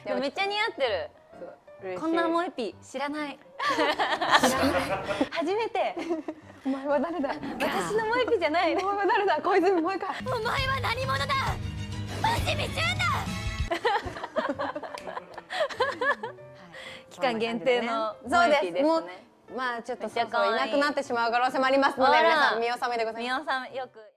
めっちゃ似合ってる。こんな萌えピ知らない。初めて。 お前は誰だ。 私の萌えピじゃない。 お前は誰だ。小泉萌か。 お前は何者だ。星見純だ。 期間限定のそうです。もうね。 まあちょっとそういなくなってしまう可能性もありますので、皆さん見納めでございます。 見納めよく。